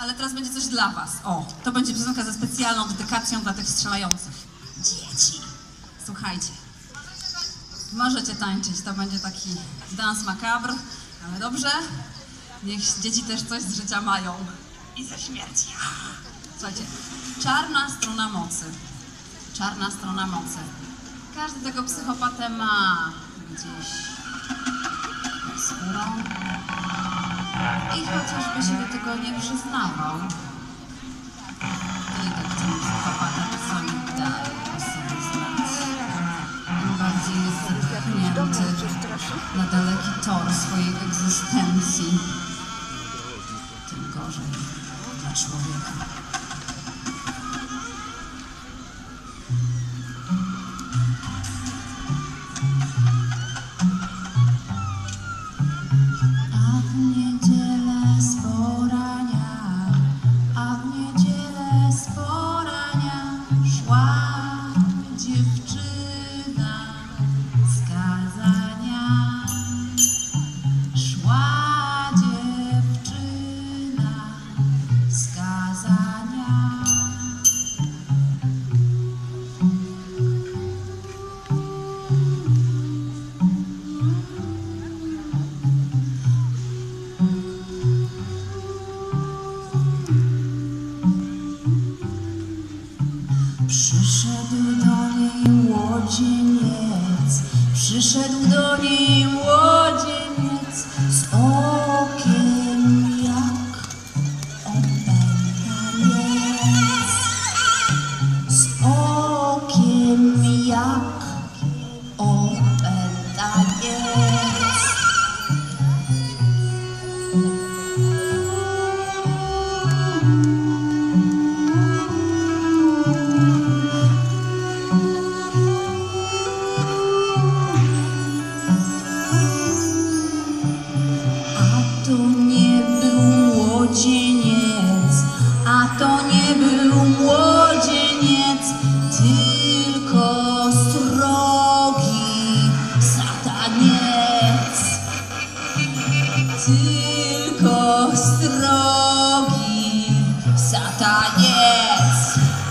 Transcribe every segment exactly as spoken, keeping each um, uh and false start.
Ale teraz będzie coś dla was. O, to będzie piosenka ze specjalną dedykacją dla tych strzelających dzieci. Słuchajcie. Możecie tańczyć, to będzie taki dans macabre, ale dobrze. Niech dzieci też coś z życia mają. I ze śmierci. Słuchajcie, czarna strona mocy. Czarna strona mocy. Każdy tego psychopatę ma gdzieś pod skórą. I chociażby się do tego nie przyznawał, to i tak ten psychopata czasami daje o sobie znać. Im bardziej jest zapchnięty na daleki tor swojej egzystencji, tym gorzej dla człowieka. Przyszedł do niej młodzieniec, przyszedł do niej młodzieniec z okiem jak opętaniec, z okiem jak opętaniec. To nie był młodzieniec, a to nie był młodzieniec, tylko srogi sataniec, tylko srogi sataniec.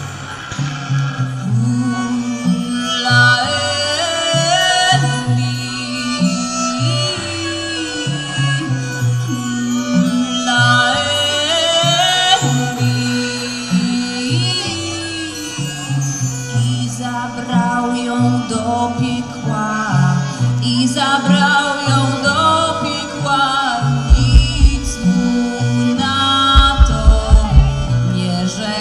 Zabrał ją do piekła i zabrał ją do piekła. Nic mu na to nie rzekł.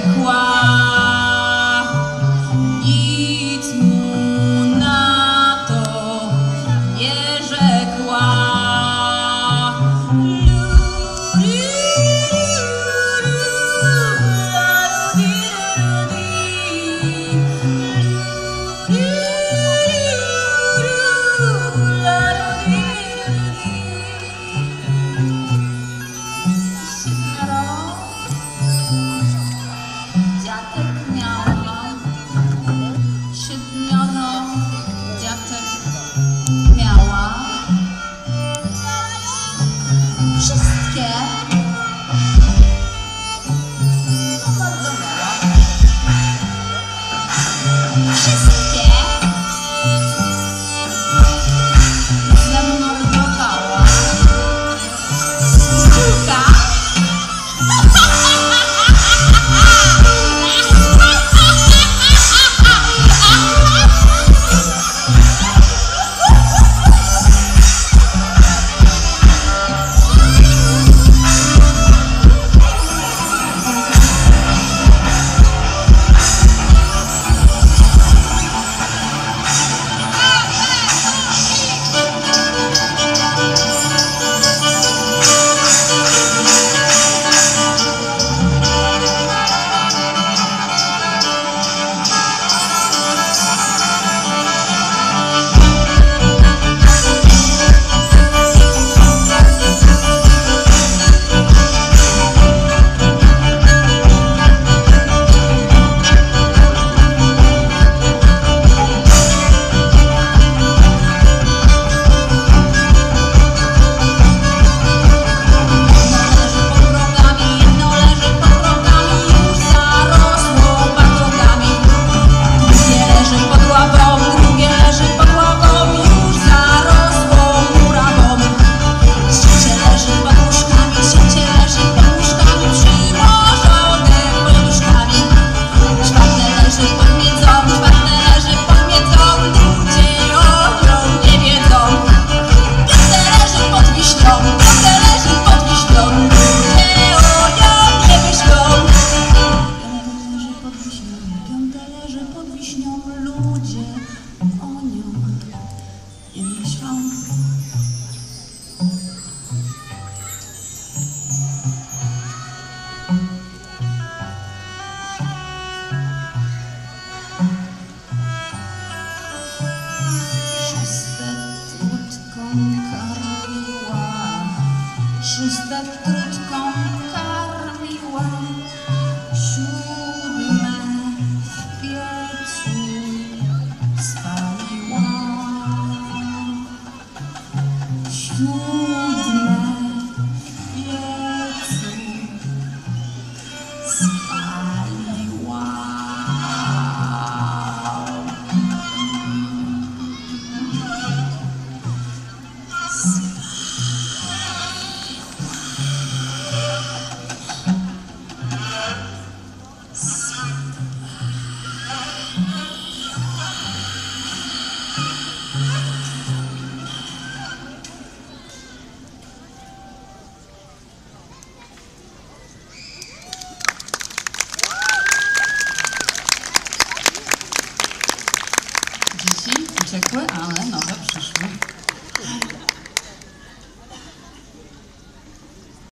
nas.